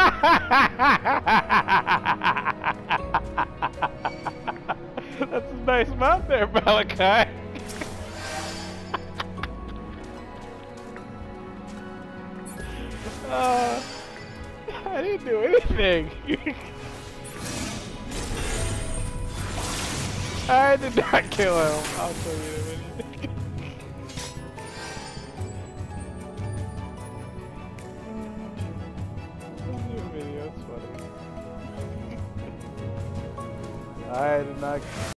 That's a nice mount there, Malachi. I didn't do anything. I did not kill him. I'll show you in a minute. It's funny. I did not.